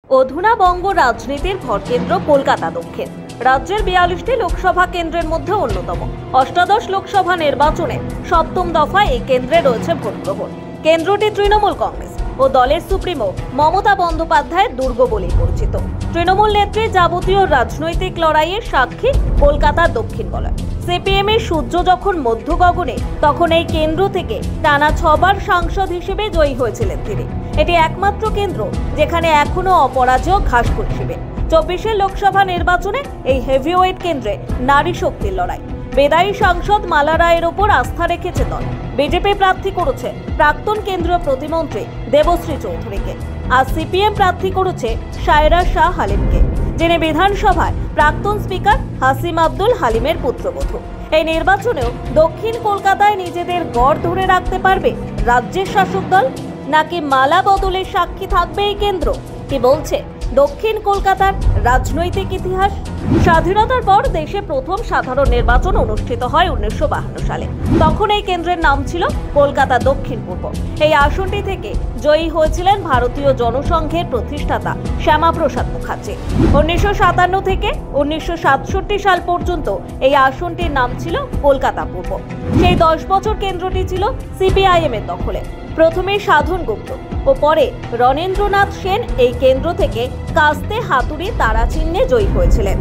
অধুনা বঙ্গ রাজনীতির ভরকেন্দ্র কলকাতা দক্ষিণ। রাজ্যের 42টি লোকসভা কেন্দ্রের মধ্যে অন্যতম। অষ্টাদশ লোকসভা নির্বাচনে সপ্তম দফায় এই কেন্দ্রে রয়েছে ভোট গ্রহণ। কেন্দ্রটি তৃণমূল কংগ্রেস ও দলের সুপ্রিমো মমতা বন্দ্যোপাধ্যায়ের দুর্গ বলেই পরিচিত। তৃণমূল নেত্রীর যাবতীয় রাজনৈতিক লড়াইয়ের সাক্ষী কলকাতা দক্ষিণ বলয়। সিপিএম এর সূর্য যখন মধ্য গগনে, তখন এই কেন্দ্র থেকে টানা 6বার সাংসদ হিসেবে জয়ী হয়েছিলেন তিনি। এটি একমাত্র কেন্দ্র যেখানে এখনো অপরাজেয় ঘাসফুল হিসেবে। 24 লোকসভা নির্বাচনে এই হেভিওয়েট কেন্দ্রে নারী শক্তির লড়াই। বেদায়ী সাংসদ মালা রায়ের ওপর আস্থা রেখেছে দল। বিজেপি প্রার্থী করেছে প্রাক্তন কেন্দ্রীয় প্রতিমন্ত্রী দেবশ্রী চৌধুরীকে, আর সিপিএম প্রার্থী করেছে সায়রা শাহ হালিমকে, যিনি বিধানসভায় প্রাক্তন স্পিকার হাসিম আব্দুল হালিমের পুত্রবধূ। এই নির্বাচনেও দক্ষিণ কলকাতায় নিজেদের গড় ধরে রাখতে পারবে রাজ্যের শাসক দল, নাকি মালা বদলের সাক্ষী থাকবে এই কেন্দ্র? কি বলছে দক্ষিণ কলকাতার রাজনৈতিক ইতিহাস? স্বাধীনতার পর দেশে প্রথম সাধারণ নির্বাচন অনুষ্ঠিত হয় 1952 সালে। তখন এই কেন্দ্রের নাম ছিল কলকাতা দক্ষিণ পূর্ব। এই আসনটি থেকে জয়ী হয়েছিলেন ভারতীয় জনসংঘের প্রতিষ্ঠাতা শ্যামাপ্রসাদ মুখার্জি। 1957 থেকে 1967 সাল পর্যন্ত এই আসনটির নাম ছিল কলকাতা পূর্ব। সেই 10 বছর কেন্দ্রটি ছিল সিপিআইএম এর দখলে। প্রথমে সাধন গুপ্ত ও পরে রণেন্দ্রনাথ সেন এই কেন্দ্র থেকে কাস্তে হাতুড়ি তারা চিহ্নে জয়ী হয়েছিলেন।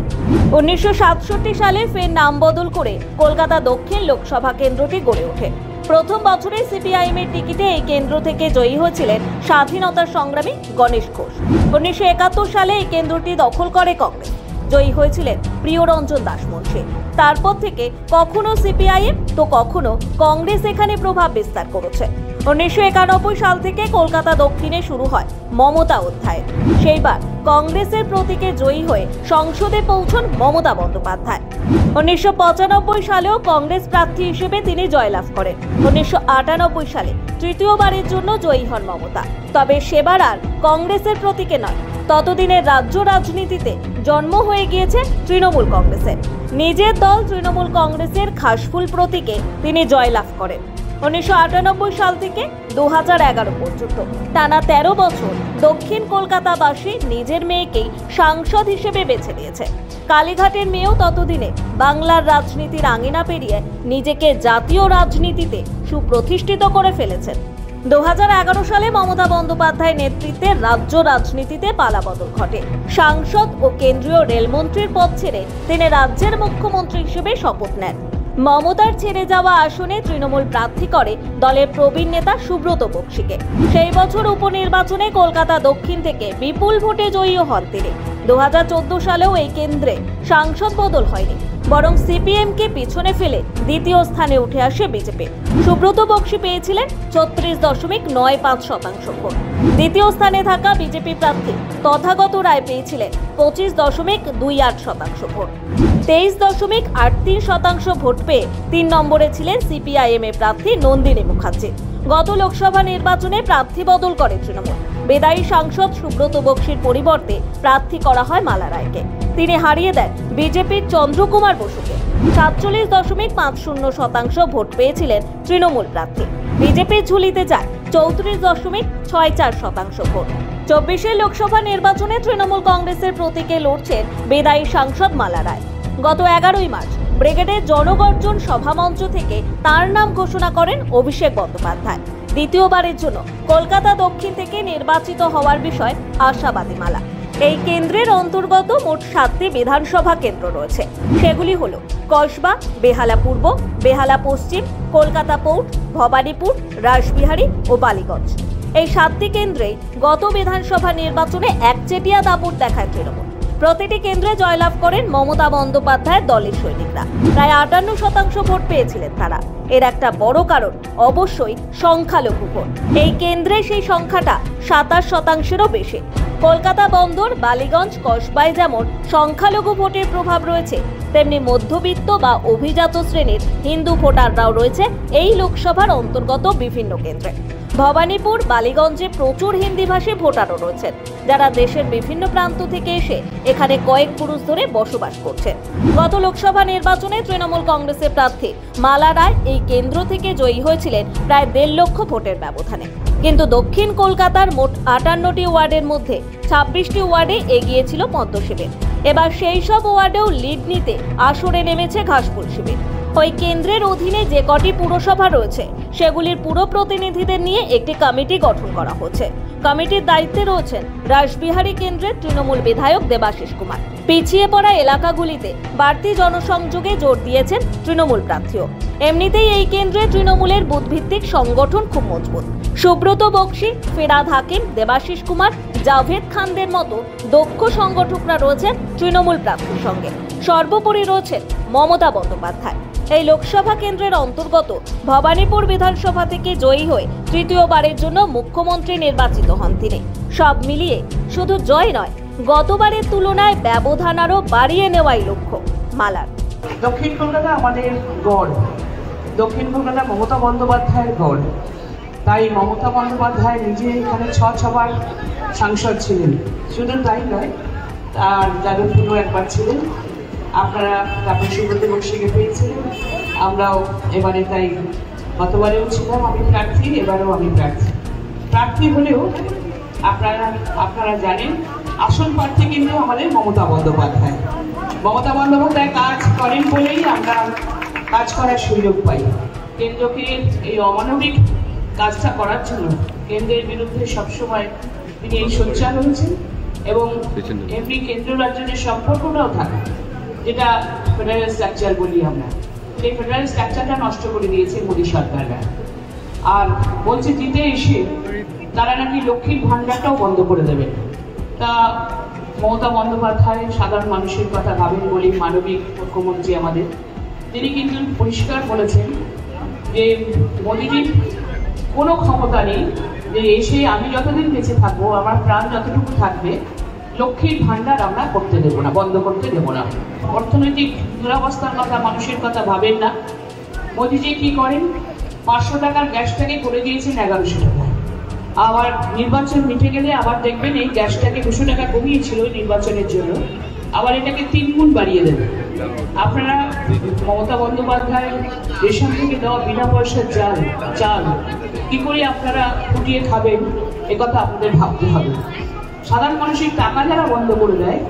1967 সালে ফের নাম বদল করে কলকাতা দক্ষিণ লোকসভা কেন্দ্রটি গড়ে ওঠে। প্রথম বছরে সিপিআইএম এর টিকিটে এই কেন্দ্র থেকে জয়ী হয়েছিলেন স্বাধীনতার সংগ্রামী গণেশ ঘোষ। 1971 সালে এই কেন্দ্রটি দখল করে কংগ্রেস। জয়ী হয়েছিলেন প্রিয়রঞ্জন দাসমুন্সী। তারপর থেকে কখনো সিপিআইএম তো কখনো কংগ্রেস এখানে প্রভাব বিস্তার করেছে। 1991 সাল থেকে কলকাতা দক্ষিণে শুরু হয় মমতা অধ্যায়। সেইবার কংগ্রেসের প্রতীকে জয়ী হয়ে সংসদে পৌঁছন মমতা বন্দ্যোপাধ্যায়। 1995 সালেও কংগ্রেস প্রার্থী হিসেবে তিনি জয়লাভ করেন। 1998 সালে তৃতীয়বারের জন্য জয়ী হন মমতা। তবে সেবার আর কংগ্রেসের প্রতীকে নয়, ততদিনের রাজ্য রাজনীতিতে জন্ম হয়ে গিয়েছে তৃণমূল কংগ্রেসের। নিজের দল তৃণমূল কংগ্রেসের ঘাসফুল প্রতীকে তিনি জয়লাভ করেন। 1998 সাল থেকে 2011 পর্যন্ত টানা 13 বছর দক্ষিণ কলকাতাবাসী নিজের মেয়েকেই সাংসদ হিসেবে বেছে নিয়েছে। কালীঘাটের মেয়েও ততদিনে বাংলার রাজনীতির আঙিনা পেরিয়ে নিজেকে জাতীয় রাজনীতিতে সুপ্রতিষ্ঠিত করে ফেলেছেন। 2011 সালে মমতা বন্দ্যোপাধ্যায় নেতৃত্বে রাজ্য রাজনীতিতে পালাবদল ঘটে। সাংসদ ও কেন্দ্রীয় রেলমন্ত্রীর পদ ছেড়ে তিনি রাজ্যের মুখ্যমন্ত্রী হিসেবে শপথ নেন। মমতার ছেড়ে যাওয়া আসনে তৃণমূল প্রার্থী করে দলের প্রবীণ নেতা সুব্রত বক্সিকে। সেই বছর উপনির্বাচনে কলকাতা দক্ষিণ থেকে বিপুল ভোটে জয়ী হন তিনি। 2014 সালেও এই কেন্দ্রে সাংসদ বদল হয়নি, বরং সিপিএমকে পিছনে ফেলে দ্বিতীয় স্থানে উঠে আসে বিজেপি। সুব্রত বক্সি পেয়েছিলেন 36.95% ভোট। দ্বিতীয় স্থানে থাকা বিজেপি প্রার্থী তথাগত রায় পেয়েছিলেন 25.28% ভোট। 23.83% ভোট পেয়ে 3 নম্বরে ছিলেন সিপিআইএম এর প্রার্থী নন্দিনী মুখার্জি। গত লোকসভা নির্বাচনে প্রার্থী বদল করে তৃণমূল। বেদায়ী সাংসদ সুব্রত বক্সির পরিবর্তে প্রার্থী করা হয় মালা রায়কে। তিনি হারিয়ে দেন বিজেপির চন্দ্রকুমার বসুকে। 47.50% ভোট পেয়েছিলেন তৃণমূল প্রার্থী। বিজেপির ঝুলিতে যায় 34.64% ভোট। 24 লোকসভা নির্বাচনে তৃণমূল কংগ্রেসের প্রতীকে লড়ছেন বেদায়ী সাংসদ মালা রায়। গত 11 মার্চ ব্রিগেডের জনগর্জন সভামঞ্চ থেকে তার নাম ঘোষণা করেন অভিষেক বন্দ্যোপাধ্যায়। দ্বিতীয়বারের জন্য কলকাতা দক্ষিণ থেকে নির্বাচিত হওয়ার বিষয়ে আশাবাদী মালা। এই কেন্দ্রের অন্তর্গত মোট 7টি বিধানসভা কেন্দ্র রয়েছে। সেগুলি হল কসবা, বেহালা পূর্ব, বেহালা পশ্চিম, কলকাতা পোর্ট, ভবানীপুর, রাসবিহারী ও বালিগঞ্জ। এই 7টি কেন্দ্রে গত বিধানসভা নির্বাচনে একচেটিয়া দাপট দেখায় তৃণমূল। প্রতিটি কেন্দ্রে জয়লাভ করেন মমতা বন্দ্যোপাধ্যায়ের দলের সৈনিকরা। প্রায় 58% ভোট পেয়েছিলেন তারা। এর একটা বড় কারণ অবশ্যই সংখ্যালঘু ভোট। এই কেন্দ্রে সেই সংখ্যাটা 27%-এরও বেশি। কলকাতা বন্দর, বালিগঞ্জ, কসবায় যেমন সংখ্যালঘু ভোটের প্রভাব রয়েছে, তেমনি মধ্যবিত্ত বা অভিজাত শ্রেণীর হিন্দু ভোটাররাও রয়েছে এই লোকসভার অন্তর্গত বিভিন্ন কেন্দ্রে। ভবানীপুর, বালিগঞ্জে প্রচুর হিন্দিভাষী ভোটারও রয়েছেন, যারা দেশের বিভিন্ন প্রান্ত থেকে এসে এখানে কয়েক পুরুষ ধরে বসবাস করছেন। গত লোকসভা নির্বাচনে তৃণমূল কংগ্রেসের প্রার্থী মালা রায় এই কেন্দ্র থেকে জয়ী হয়েছিলেন প্রায় 1.5 লক্ষ ভোটের ব্যবধানে। কিন্তু দক্ষিণ কলকাতার মোট 58টি ওয়ার্ডের মধ্যে 26টি ওয়ার্ডে এগিয়েছিল পদ্ম শিবির। এবার সেই সব ওয়ার্ডেও লিড নিতে আসরে নেমেছে ঘাসফুল শিবির। ওই কেন্দ্রের অধীনে যে কটি পুরসভা রয়েছে সেগুলির পুরো প্রতিনিধিদের নিয়ে একটি কমিটি গঠন করা হচ্ছে। কমিটির দায়িত্বে রয়েছেন রাসবিহারী কেন্দ্রের তৃণমূল বিধায়ক দেবাশিস কুমার। পিছিয়ে পড়া এলাকাগুলিতে বাড়তি জনসংযোগে জোর দিয়েছেন তৃণমূল প্রার্থীও। এমনিতেই এই কেন্দ্রে তৃণমূলের বুথভিত্তিক সংগঠন খুব মজবুত। সুব্রত বক্সি, ফিরাদ হাকিম, দেবাশিস কুমার, জাভেদ খানদের মতো দক্ষ সংগঠকরা রয়েছেন তৃণমূল প্রার্থীর সঙ্গে। সর্বোপরি রয়েছেন মমতা বন্দ্যোপাধ্যায়। এই লোকসভা কেন্দ্রের অন্তর্গত ভবানীপুর বিধানসভা থেকে জয়ী হয়ে তৃতীয়বারের জন্য মুখ্যমন্ত্রী নির্বাচিত হন তিনি। সব মিলিয়ে শুধু জয় নয়, গতবারের তুলনায় ব্যবধান আরও বাড়িয়ে নেওয়াই লক্ষ্য মালার। দক্ষিণ কলকাতা আমাদের গড়, দক্ষিণ কলকাতা মমতা বন্দ্যোপাধ্যায়ের গড়। তাই মমতা বন্দ্যোপাধ্যায় নিজে এখানে 6বার সাংসদ ছিলেন। শুধু তাই নয়, আর যাদবপুরও একবার ছিলেন। আপনারা তারপর সুব্রত বক্সিকে পেয়েছিলেন। আমরাও এবারে তাই গতবারেও ছিলাম আমি প্রার্থী, এবারেও আমি প্রার্থী হলেও আপনারা জানেন আসল প্রার্থী কিন্তু আমাদের মমতা বন্দ্যোপাধ্যায়। মমতা বন্দ্যোপাধ্যায় কাজ করেন বলেই আমরা কাজ করার সুযোগ পাই। কেন্দ্রকে এই অমানবিক কাজটা করার জন্য কেন্দ্রের বিরুদ্ধে সবসময় তিনি এই সোচ্চার হয়েছেন এবং এমনি কেন্দ্র রাজ্যের সম্পর্কটাও থাকে, যেটা ফেডারেল স্ট্রাকচার বলি আমরা। সেই ফেডারেল স্ট্রাকচারটা নষ্ট করে দিয়েছে মোদী সরকাররা। আর বলছে জিতে এসে তারা নাকি লক্ষ্মীর ভাণ্ডারটাও বন্ধ করে দেবেন। তা মমতা বন্দ্যোপাধ্যায় সাধারণ মানুষের কথা ভাবেন বলেই মানবিক মুখ্যমন্ত্রী আমাদের। তিনি কিন্তু পরিষ্কার বলেছেন যে মোদীজির কোনো ক্ষমতা নেই যে এসে আমি যতদিন বেঁচে থাকবো, আমার প্রাণ যতটুকু থাকবে, লক্ষ্মীর ভাণ্ডার আমরা করতে দেবো না, বন্ধ করতে দেবো না। অর্থনৈতিক দুরবস্থার কথা, মানুষের কথা ভাবেন না। মোদীজি কি করেন, 500 টাকার গ্যাসটাকে করে দিয়েছেন 1100 টাকা। আবার নির্বাচন মিটে গেলে আবার দেখবেন এই গ্যাসটাকে 200 টাকা কমিয়েছিল নির্বাচনের জন্য, আবার এটাকে 3 গুণ বাড়িয়ে দেবে। আপনারা মমতা বন্দ্যোপাধ্যায় রেশন থেকে দেওয়া বিনা পয়সার চাল কি করে আপনারা ফুটিয়ে খাবেন, একথা আপনাদের ভাবতে হবে। সাধারণ মানুষের টাকা যারা বন্ধ করে দেয়,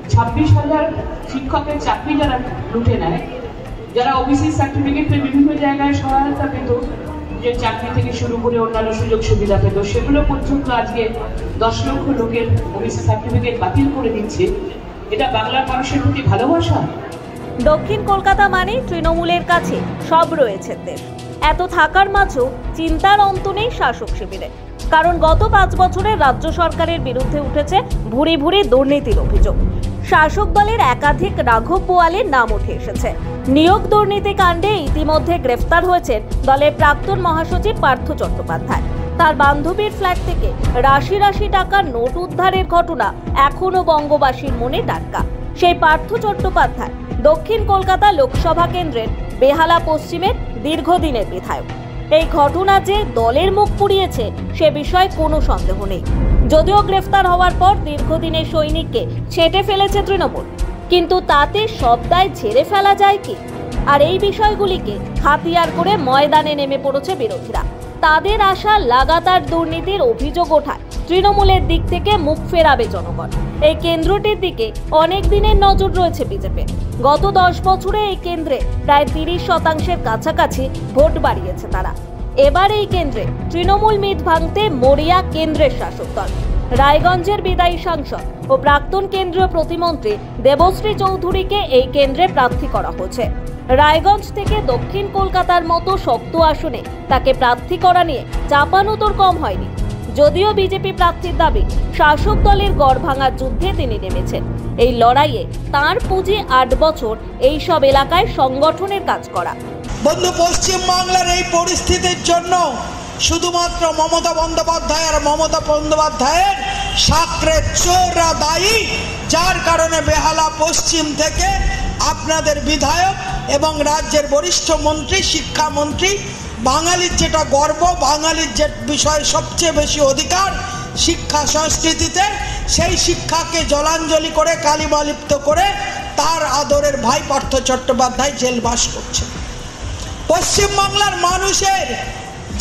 26,000 শিক্ষকের চাকরি যারা লুটে নেয়, যারা ওবিসি সার্টিফিকেট পেয়ে বিভিন্ন জায়গায় সহায়তা পেত, যে চাকরি থেকে শুরু করে অন্যান্য সুযোগ সুবিধা পেত, সেগুলো পর্যন্ত আজকে 10 লক্ষ লোকের ওবিসি সার্টিফিকেট বাতিল করে দিচ্ছে। এটা বাংলার মানুষের প্রতি ভালোবাসা? দক্ষিণ কলকাতা মানে তৃণমূলের কাছে সব রয়েছে দেশ। এত থাকার মাঝেও চিন্তার অন্ত নেই শাসক শিবিরে। কারণ গত 5 বছরে রাজ্য সরকারের বিরুদ্ধে উঠেছে ভুরি ভুরি দুর্নীতির অভিযোগ। শাসক দলের একাধিক রাঘব বোয়ালের নাম উঠে এসেছে। নিয়োগ দুর্নীতি কাণ্ডে ইতিমধ্যে গ্রেফতার হয়েছেন দলের প্রাক্তন মহাসচিব পার্থ চট্টোপাধ্যায়। তার বান্ধবীর ফ্ল্যাট থেকে রাশি টাকার নোট উদ্ধারের ঘটনা এখনো বঙ্গবাসীর মনে টাটকা। সেই পার্থ চট্টোপাধ্যায় দক্ষিণ কলকাতা লোকসভা কেন্দ্রের বেহালা পশ্চিমের দীর্ঘদিনের বিধায়ক। এই ঘটনা যে দলের মুখ পুড়িয়েছে সে বিষয়ে কোনো সন্দেহ নেই। যদিও গ্রেফতার হওয়ার পর দীর্ঘদিনের সৈনিককে ছেঁটে ফেলেছে তৃণমূল, কিন্তু তাতে সব দায় ঝেড়ে ফেলা যায় কি? আর এই বিষয়গুলিকে হাতিয়ার করে ময়দানে নেমে পড়েছে বিরোধীরা। তাদের আশা লাগাতার দুর্নীতির অভিযোগ ওঠায় তৃণমূলের দিক থেকে মুখ ফেরাবে জনগণ। এই কেন্দ্রটির দিকে অনেক দিনের নজর রয়েছে বিজেপি। গত 10 বছরে এই কেন্দ্রে প্রায় 30% কাছাকাছি ভোট বাড়িয়েছে তারা। এবার এই কেন্দ্রে তৃণমূল মিট ভাঙতে মরিয়া কেন্দ্রের শাসক দল। রায়গঞ্জের বিদায়ী সাংসদ ও প্রাক্তন কেন্দ্রীয় প্রতিমন্ত্রী দেবশ্রী চৌধুরীকে এই কেন্দ্রে প্রার্থী করা হয়েছে। রায়গঞ্জ থেকে দক্ষিণ কলকাতার মতো শক্ত আসনে তাকে প্রার্থী করা নিয়ে চাপানোতর কম হয়নি। যদিও বিজেপি প্রার্থীর দাবি শাসক দলের গড় ভাঙার যুদ্ধে তিনি নেমেছেন। এই লড়াইয়ে তাঁর পুঁজি 8 বছর এই সব এলাকায় সংগঠনের কাজ করা। বন্ধু, পশ্চিম বাংলার এই পরিস্থিতির জন্য শুধুমাত্র মমতা বন্দ্যোপাধ্যায় আর মমতা বন্দ্যোপাধ্যায়ের সাকরে চোররা দায়ী, যার কারণে বেহালা পশ্চিম থেকে আপনাদের বিধায়ক এবং রাজ্যের বরিষ্ঠ মন্ত্রী, শিক্ষামন্ত্রী, বাঙালির যেটা গর্ব, বাঙালির যে বিষয়ে সবচেয়ে বেশি অধিকার শিক্ষা সংস্কৃতিতে, সেই শিক্ষাকে জলাঞ্জলি করে কালিমালিপ্ত করে তার আদরের ভাই পার্থ চট্টোপাধ্যায় জেলবাস করছে। পশ্চিমবাংলার মানুষের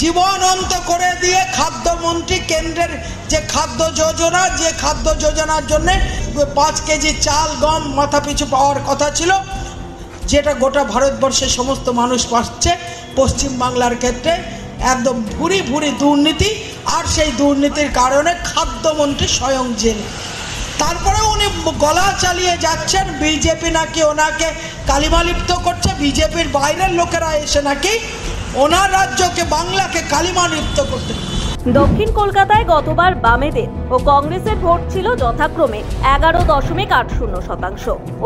জীবন করে দিয়ে খাদ্যমন্ত্রী কেন্দ্রের যে খাদ্য যোজনার জন্য 5 কেজি চাল গম মাথাপিছু পাওয়ার কথা ছিল, যেটা গোটা ভারতবর্ষের সমস্ত মানুষ পাচ্ছে, পশ্চিমবাংলার ক্ষেত্রে একদম ভুরি দুর্নীতি। আর সেই দুর্নীতির কারণে খাদ্যমন্ত্রী স্বয়ং জেল। তারপরে উনি গলা চালিয়ে যাচ্ছেন, বিজেপি নাকি ওনাকে কালিমালিপ্ত করছে, বিজেপির বাইরের লোকেরা এসে নাকি ওনার রাজ্যকে বাংলাকে কালিমালিপ্ত করতে। দক্ষিণ কলকাতায় গতবার বামেদের ও কংগ্রেসের ভোট ছিল যথাক্রমে 11.80% ও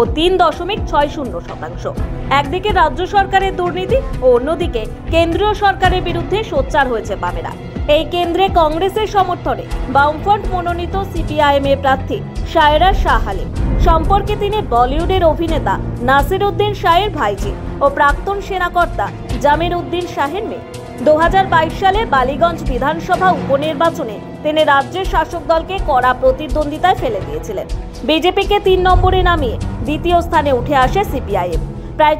3.60%। একদিকে রাজ্য সরকারের দুর্নীতি ও অন্যদিকে কেন্দ্রীয় সরকারের বিরুদ্ধে সোচ্চার হয়েছে বামেরা। এই কেন্দ্রে কংগ্রেসের সমর্থনে বামফ্রন্ট মনোনীত সিপিআইএম এর প্রার্থী শায়রা শাহ আলীম। সম্পর্কে তিনি বলিউডের অভিনেতা নাসির উদ্দিন শাহের ভাইজি ও প্রাক্তন সেনাকর্তা জামির উদ্দিন শাহের মেয়ে। 2022 সালে বালিগঞ্জ বিধানসভা উপনির্বাচনে তিনি রাজ্যের শাসক দলকে কড়া প্রতিদ্বন্দ্বিতায় ফেলে দিয়েছিলেন। বিজেপিকে 3 নম্বরে নামিয়ে দ্বিতীয় স্থানে উঠে আসে সিপিআইএম। প্রায়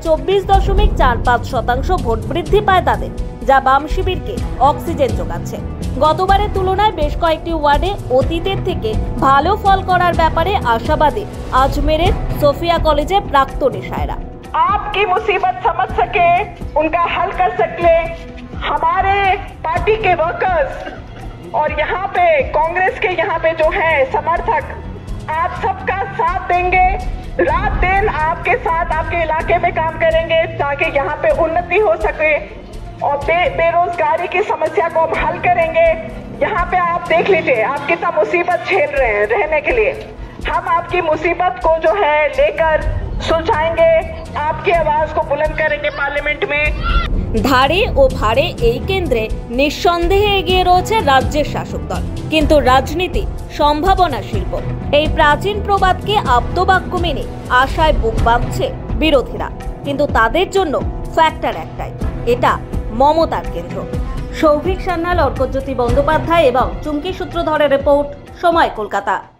24.45% ভোট বৃদ্ধি পায় তাদের, যা বাম শিবিরকে অক্সিজেন যোগাচ্ছে। গতবারের তুলনায় বেশ কয়েকটি ওয়ার্ডে অতীতের থেকে ভালো ফল করার ব্যাপারে আশাবাদী আজমেরের সোফিয়া কলেজের প্রাক্তনী শায়রা। आपकी मुसीबत समझ सके, उनका हल कर सके हमारे पार्टी के वर्कर्स और यहाँ पे कांग्रेस के यहाँ पे जो है समर्थक, आप सबका साथ देंगे। रात दिन आपके साथ आपके इलाके में काम करेंगे ताकि यहाँ पे उन्नति हो सके और बेरोजगारी की समस्या को हम हल करेंगे। यहाँ पे आप देख लीजिए आप कितना मुसीबत झेल रहे हैं रहने के लिए। हम आपकी मुसीबत को जो है लेकर सुलझाएंगे, आपकी आवाज को बुलंद करेंगे पार्लियामेंट में। ধারে ও ভারে এই কেন্দ্রে নিঃসন্দেহে এগিয়ে রয়েছে রাজ্যের শাসক দল, কিন্তু রাজনীতি সম্ভাবনা শিল্প। এই প্রাচীন প্রবাদকে আপ্তবাক্য মেনে আশায় বুক বাঁধছে বিরোধীরা, কিন্তু তাদের জন্য ফ্যাক্টর একটাই, এটা মমতার কেন্দ্র। সৌভিক সান্যাল, অর্কজ্যোতি বন্দ্যোপাধ্যায় এবং চুমকি সূত্রধরের রিপোর্ট, সময় কলকাতা।